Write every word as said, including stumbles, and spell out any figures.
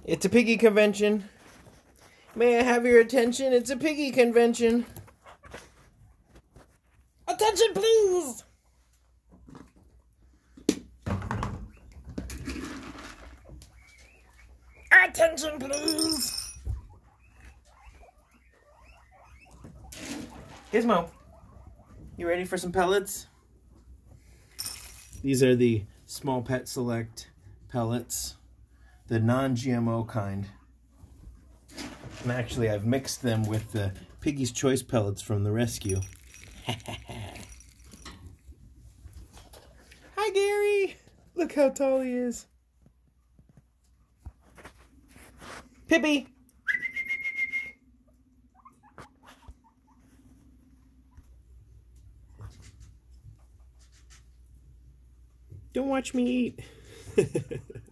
It's a Piggie Convention. May I have your attention? It's a Piggie Convention. Attention, please! Attention, please! Gizmo, you ready for some pellets? These are the Small Pet Select pellets, the non-G M O kind. And actually, I've mixed them with the Piggie's Choice pellets from the rescue. Hi, Gary! Look how tall he is. Pippi! Don't watch me eat.